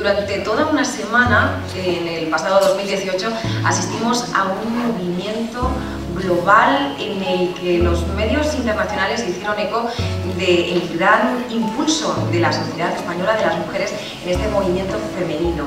Durante toda una semana, en el pasado 2018, asistimos a un movimiento global en el que los medios internacionales hicieron eco del gran impulso de la sociedad española, de las mujeres, en este movimiento femenino.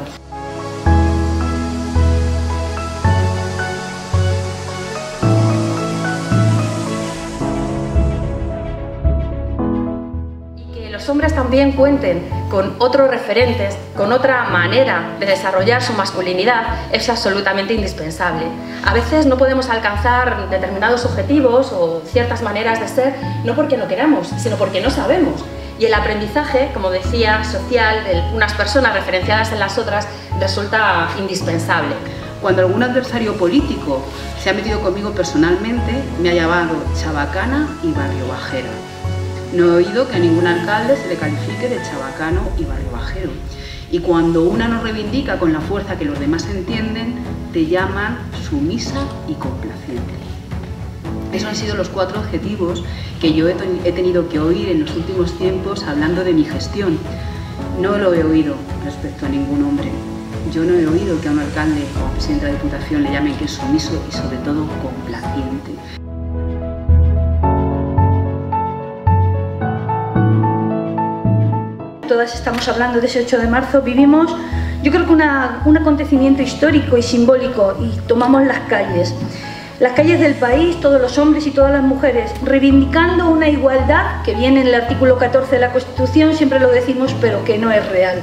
Los hombres también cuenten con otros referentes, con otra manera de desarrollar su masculinidad, es absolutamente indispensable. A veces no podemos alcanzar determinados objetivos o ciertas maneras de ser, no porque no queramos, sino porque no sabemos. Y el aprendizaje, como decía, social de unas personas referenciadas en las otras, resulta indispensable. Cuando algún adversario político se ha metido conmigo personalmente, me ha llamado chabacana y barriobajera. No he oído que a ningún alcalde se le califique de chabacano y barriobajero. Y cuando una nos reivindica con la fuerza que los demás entienden, te llaman sumisa y complaciente. Esos han sido los 4 adjetivos que yo he tenido que oír en los últimos tiempos hablando de mi gestión. No lo he oído respecto a ningún hombre. Yo no he oído que a un alcalde o a un presidente de la Diputación le llamen que es sumiso y sobre todo complaciente. Todas estamos hablando de ese 8 de marzo, vivimos yo creo que un acontecimiento histórico y simbólico y tomamos las calles del país, todos los hombres y todas las mujeres, reivindicando una igualdad que viene en el artículo 14 de la Constitución, siempre lo decimos, pero que no es real.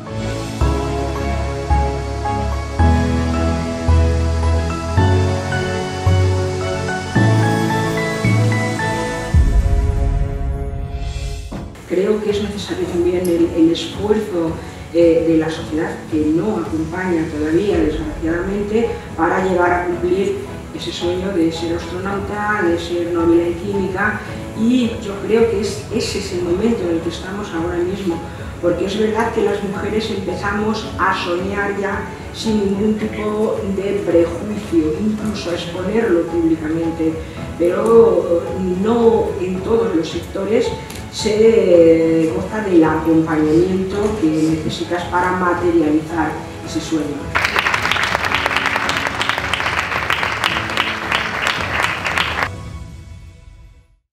Creo que es necesario también el esfuerzo de la sociedad que no acompaña todavía, desgraciadamente, para llegar a cumplir ese sueño de ser astronauta, de ser Nobel en química, y yo creo que ese es el momento en el que estamos ahora mismo, porque es verdad que las mujeres empezamos a soñar ya sin ningún tipo de prejuicio, incluso a exponerlo públicamente, pero no en todos los sectores se goza del acompañamiento que necesitas para materializar ese sueño.